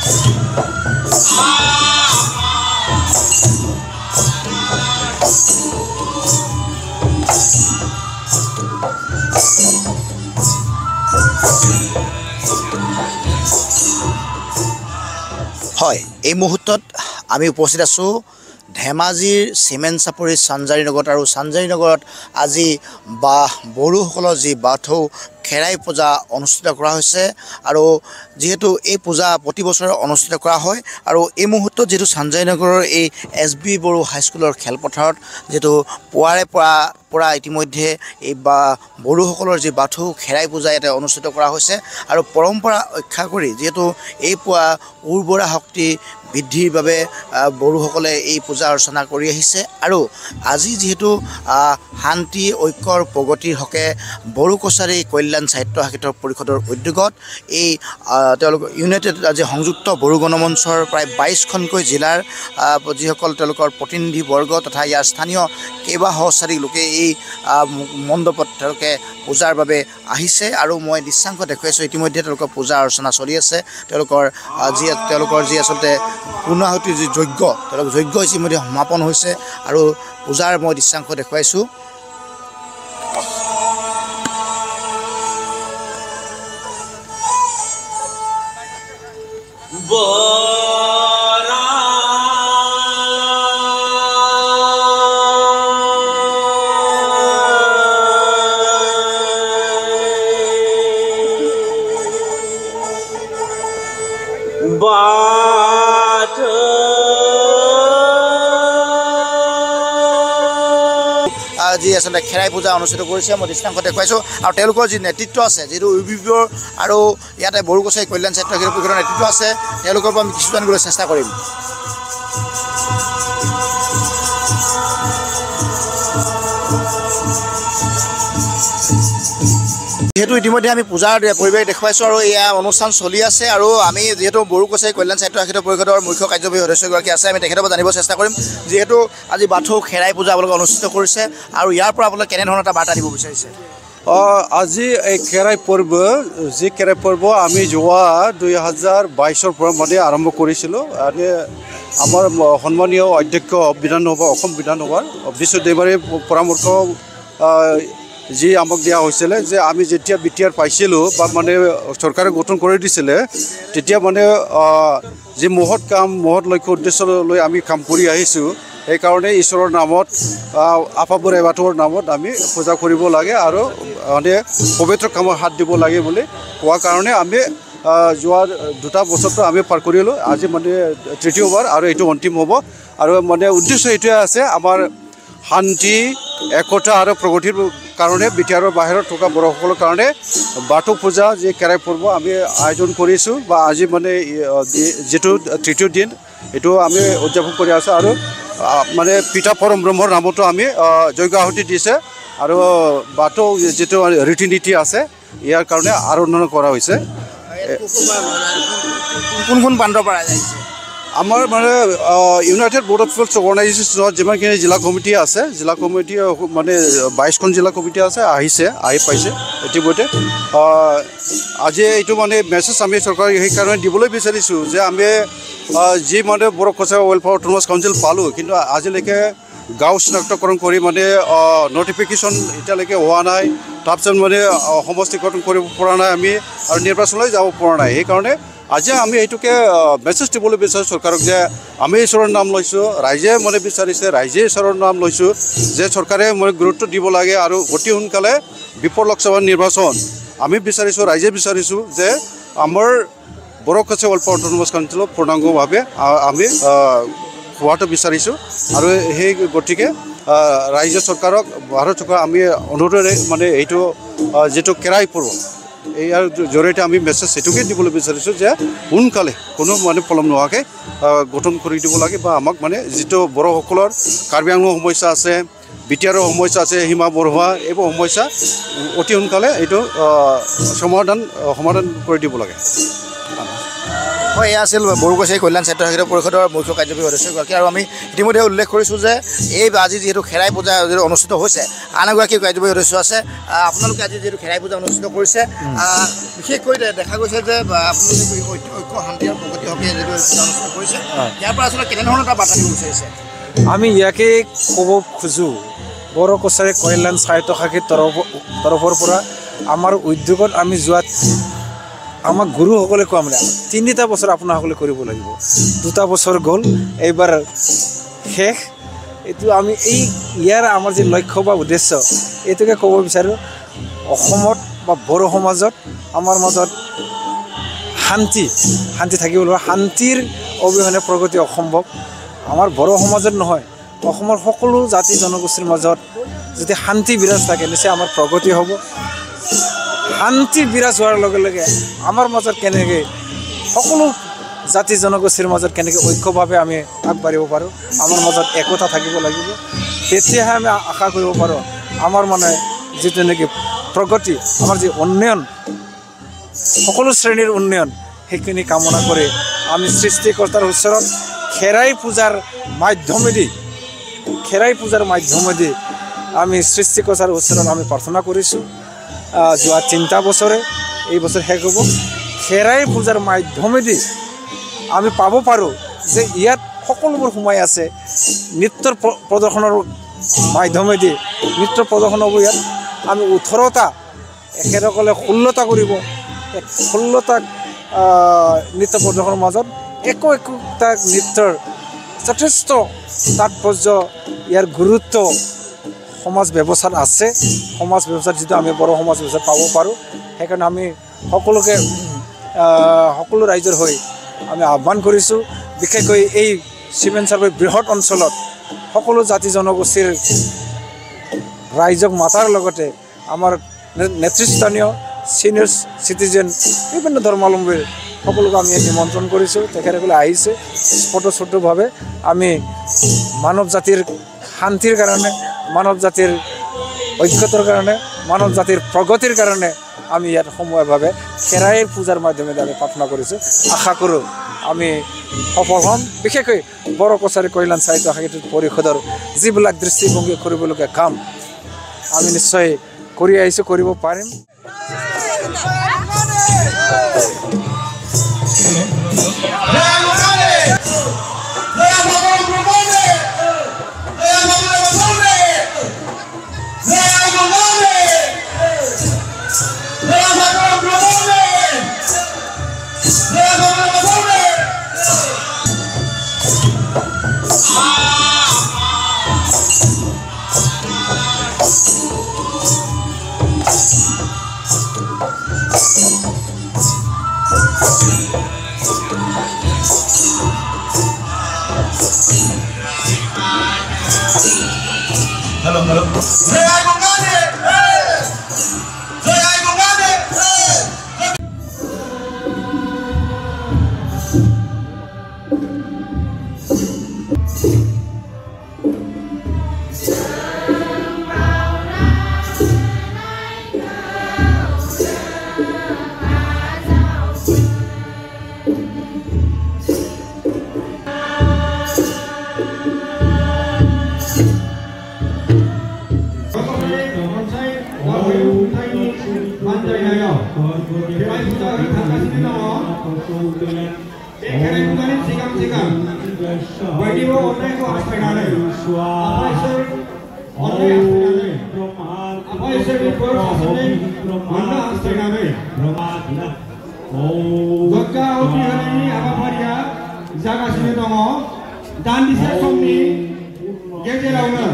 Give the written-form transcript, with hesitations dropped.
হয়, এই মুহূৰ্তত আমি উপস্থিত আছোঁ ধেমাজিৰ চিমেণ্ট চাপৰি চানজাৰী নগৰত আৰু চানজাৰী নগৰত আজি বড়োসকলৰ যি বাথৌ খেৰাই পূজা অনুষ্ঠিত কৰা হৈছে আৰু যেহেতু এই পূজা প্ৰতি বছৰে অনুষ্ঠিত কৰা হয় আৰু এই মুহূৰ্তত যেহেতু চানজাৰী নগৰৰ এই SB বড়ো হাইস্কুলৰ খেলপথাৰত যেহেতু পুৱাৰে পৰা ইতিমধ্যে এই বড়োসকলৰ যি বাথৌ খেৰাই পূজা ইয়াতে অনুষ্ঠিত কৰা হৈছে আৰু পৰম্পৰা ৰক্ষা কৰি যেহেতু এই পুৱা উৰ্বৰা শক্তি বৃদ্ধিৰ বাবে বড়োসকলে এই পূজা অৰ্চনা কৰি আহিছে আৰু আজি যেহেতু শান্তি ঐক্যৰ প্ৰগতিৰ হকে বড়ো কছাৰী কল্যাণ সাহিত্য শাখিত পৰিষদৰ উদ্যোগত এই তেওঁলোক ইউনাইটেড আজি সংযুক্ত বড়ো গণমঞ্চৰ প্ৰায় 22খনকৈ জিলাৰ যিসকল তেওঁলোকৰ প্ৰতিনিধিবৰ্গ তথা ইয়াৰ স্থানীয় কেইবা সহস্ৰাধিক লোকে এই মণ্ডপত তেওঁলোকে পূজাৰ বাবে আহিছে আৰু মই দৃশ্যাংশ দেখুৱাইছোঁ ইতিমধ্যে তেওঁলোকৰ পূজা অৰ্চনা চলি আছে তেওঁলোকৰ যি আচলতে পূৰ্ণাহুতিৰ যি যজ্ঞ তেওঁলোকৰ যজ্ঞ ইতিমধ্যে সমাপন হৈছে আৰু পূজাৰ মই দৃশ্যাংশ দেখুৱাইছোঁ যি আচলতে খেৰাই পূজা অনুষ্ঠিত কৰিছে মই দৃষ্টান্ত দেখুৱাইছোঁ আৰু তেওঁলোকৰ যি নেতৃত্ব আছে যিটো UBPৰ আৰু ইয়াতে বড়ো কছাৰী কল্যাণ সাহিত্য শাখিত পৰিষদৰ নেতৃত্ব আছে তেওঁলোকৰ পৰা আমি কিছু জানিবলৈ চেষ্টা কৰিম যেহেতু ইতিমধ্যে আমি পূজাৰ পৰিৱেশ দেখুৱাইছোঁ আৰু এয়া অনুষ্ঠান চলি আছে আৰু আমি যেহেতু বড়ো কছাৰী কল্যাণ সাহিত্য শাখিত পৰিষদৰ মুখ্য কাৰ্যবাহী সদস্যগৰাকী আছে আমি তেখেতৰ পৰা জানিব চেষ্টা কৰিম যিহেতু আজি বাথৌ খেৰাই পূজা আপোনালোকে অনুষ্ঠিত কৰিছে আৰু ইয়াৰ পৰা আপোনালোকে কেনেধৰণৰ এটা বাৰ্তা দিব বিচাৰিছে আজি এই খেৰাই পৰ্ব আমি যোৱা 2022ৰ পৰা মানে আৰম্ভ কৰিছিলোঁ আমাৰ সন্মানীয় অধ্যক্ষ বিধানসভা অসম বিধানসভাৰ বিশ্বদেৱৰে পৰামৰ্শ যি আমাক দিয়া হৈছিলে যে আমি যেতিয়া বিটিআৰ পাইছিলোঁ বা মানে চৰকাৰে গঠন কৰি দিছিলে তেতিয়া মানে যি মহৎ লক্ষ্য উদ্দেশ্য লৈ আমি কাম কৰি আহিছোঁ সেইকাৰণে ঈশ্বৰৰ নামত আপাবোৰ এবাটৰ নামত আমি পূজা কৰিব লাগে আৰু মানে পবিত্ৰ কামত হাত দিব লাগে বুলি কোৱা কাৰণে আমি যোৱা 2 বছৰটো আমি পাৰ কৰিলোঁ আজি মানে তৃতীয়বাৰ আৰু এইটো অন্তিম হ'ব আৰু মানে উদ্দেশ্য এইটোৱে আছে আমাৰ শান্তি একতা আৰু প্ৰগতিৰ কাৰণে বিটিআৰৰ বাহিৰত থকা বড়োসকলৰ কাৰণে বাথৌ পূজা যি খেৰাই পৰ্ব আমি আয়োজন কৰিছোঁ বা আজি মানে যেটো তৃতীয় দিন এইটো আমি উদযাপন কৰি আছোঁ আৰু মানে পিতা পৰম ব্ৰহ্মৰ নামতো আমি যজ্ঞ আহুতি দিছে আৰু বাথৌ যেটো ৰীতি নীতি আছে ইয়াৰ কাৰণে আৰম্ভ কৰা হৈছে কোন প্ৰান্তৰ পৰা আহিছে আমাৰ মানে ইউনাইটেড বৰ্ড অফ স্পৰ্টছ অৰ্গেনাইজেশ্যনত যিমানখিনি জিলা কমিটি আছে জিলা কমিটি মানে 22খন জিলা কমিটি আছে আহি পাইছে ইতিমধ্যে আজি এইটো মানে মেছেজ আমি চৰকাৰক সেইকাৰণে দিবলৈ বিচাৰিছোঁ যে আমি যি মানে Boro Kachari welfare autonomous council পালোঁ কিন্তু আজিলৈকে গাঁও চিনাক্তকৰণ কৰি মানে নটিফিকেশ্যন এতিয়ালৈকে হোৱা নাই তাৰপিছত মানে সমষ্টিকৰণ কৰিব পৰা নাই আমি আৰু নিৰ্বাচনলৈ যাব পৰা নাই সেইকাৰণে আজি আমি এইটোকে মেছেজ দিবলৈ বিচাৰিছোঁ চৰকাৰক যে আমি ঈশ্বৰৰ নাম লৈছোঁ ৰাইজে মানে বিচাৰিছে ৰাইজে ঈশ্বৰৰ নাম লৈছোঁ যে চৰকাৰে মানে গুৰুত্ব দিব লাগে আৰু অতি সোনকালে লোকসভা নিৰ্বাচন আমি বিচাৰিছোঁ ৰাইজে বিচাৰিছোঁ যে আমাৰ বড়ো কছাৰী ৱেলফেয়াৰ অট'নমাছ কাউন্সিলত পূৰ্ণাংগভাৱে আমি হোৱাটো বিচাৰিছোঁ আৰু সেই গতিকে ৰাজ্য চৰকাৰক ভাৰত চৰকাৰ আমি অনুৰোধেৰে মানে এইটো যেটো খেৰাই পৰ্ব ইয়াৰ জৰিয়তে আমি মেছেজ এইটোকে দিবলৈ বিচাৰিছোঁ যে সোনকালে কোনো মানে পলম নোহোৱাকৈ গঠন কৰি দিব লাগে বা আমাক মানে যিটো বড়োসকলৰ কাৰ্বি আংলঙৰ সমস্যা আছে বিটিআৰৰ সমস্যা আছে সীমা বঢ়োৱা এইবোৰ সমস্যা অতি সোনকালে এইটো সমাধান কৰি দিব লাগে হয় এয়া আছিল বড়ো কছাৰী কল্যাণ সাহিত্য শাখিত পৰিষদৰ মুখ্য কাৰ্যবাহী সদস্যগৰাকী আৰু আমি ইতিমধ্যে উল্লেখ কৰিছোঁ যে এই আজি যিহেতু খেৰাই পূজা অনুষ্ঠিত হৈছে আন এগৰাকী কাৰ্যবাহী সদস্য আছে আপোনালোকে আজি যিহেতু খেৰাই পূজা অনুষ্ঠিত কৰিছে বিশেষকৈ দেখা গৈছে যে আপোনালোকে ঐক্য শান্তি আৰু প্ৰগতি হকে সমিতিয়ে যিটো অনুষ্ঠান কৰিছে ইয়াৰ পৰা আচলতে কেনেধৰণৰ এটা বাৰ্তা দিব বিচাৰিছে আমি ইয়াকে ক'ব খোজোঁ বড়ো কছাৰী কল্যাণ সাহিত্য শাখাৰ তৰফৰ পৰা আমাৰ উদ্যোগত আমি যোৱাত আমাক গুৰুসকলে কোৱা মানে 3টা বছৰ আপোনাসকলে কৰিব লাগিব 2টা বছৰ গ'ল এইবাৰ শেষ এইটো আমি এই ইয়াৰ আমাৰ যে লক্ষ্য বা উদ্দেশ্য এইটোকে ক'ব বিচাৰোঁ অসমত বা বড়ো সমাজত আমাৰ মাজত শান্তি থাকিব লাগিব শান্তিৰ অবিহনে প্ৰগতি অসম্ভৱ আমাৰ বড়ো সমাজত নহয় অসমৰ সকলো জাতি জনগোষ্ঠীৰ মাজত যদি শান্তি বিৰাজ থাকে নিশ্চয় আমাৰ প্ৰগতি হ'ব শান্তি বিৰাজ হোৱাৰ লগে লগে আমাৰ মাজত কেনেকৈ সকলো জাতি জনগোষ্ঠীৰ মাজত কেনেকৈ ঐক্যভাৱে আমি আগবাঢ়িব পাৰোঁ আমাৰ মাজত একতা থাকিব লাগিব তেতিয়াহে আমি আশা কৰিব পাৰোঁ আমাৰ মানে যিটো নেকি প্ৰগতি আমাৰ যি উন্নয়ন সকলো শ্ৰেণীৰ উন্নয়ন সেইখিনি কামনা কৰি আমি সৃষ্টিকৰ্তাৰ ওচৰত খেৰাই পূজাৰ মাধ্যমেদি আমি সৃষ্টিকৰ্তাৰ ওচৰত আমি প্ৰাৰ্থনা কৰিছোঁ যোৱা 3টা বছৰে এই বছৰ শেষ হ'ব খেৰাই পূজাৰ মাধ্যমেদি আমি পাব পাৰোঁ যে ইয়াত সকলোবোৰ সোমাই আছে নৃত্যৰ প্ৰদৰ্শনৰ মাধ্যমেদি নৃত্য প্ৰদৰ্শন হ'ব ইয়াত আমি 18টা এখেতসকলে 16টা কৰিব 16টা নৃত্য প্ৰদৰ্শনৰ মাজত একোটা নৃত্যৰ যথেষ্ট তাৎপৰ্য ইয়াৰ গুৰুত্ব সমাজ ব্যৱস্থাত আছে সমাজ ব্যৱস্থাত যিটো আমি বড়ো সমাজ ব্যৱস্থাত পাব পাৰোঁ সেইকাৰণে আমি সকলো ৰাইজৰ হৈ আমি আহ্বান কৰিছোঁ বিশেষকৈ এই চিমেণ্ট-চাপৰি বৃহৎ অঞ্চলত সকলো জাতি জনগোষ্ঠীৰ ৰাইজক মাতাৰ লগতে আমাৰ নেতৃস্থানীয় সিনিয়ৰ চিটিজেন বিভিন্ন ধৰ্মাৱলম্বীৰ সকলোকে আমি নিমন্ত্ৰণ কৰিছোঁ তেখেতসকলে আহিছে স্পষ্টভাৱে আমি মানৱ জাতিৰ শান্তিৰ কাৰণে মানৱ জাতিৰ ঐক্যতাৰ কাৰণে মানৱ জাতিৰ প্ৰগতিৰ কাৰণে আমি ইয়াত সমূহীয়াভাৱে খেৰাই পূজাৰ মাধ্যমেৰে আমি প্ৰাৰ্থনা কৰিছোঁ আশা কৰোঁ আমি সফল হ'ম বিশেষকৈ বড়ো কছাৰী কল্যাণ সাহিত্য পৰিষদৰ যিবিলাক দৃষ্টিভংগী কৰিবলগীয়া কাম আমি নিশ্চয় কৰি আহিছোঁ কৰিব পাৰিম जागासिनो दङ दान्दिसे समनि गेजेरावनो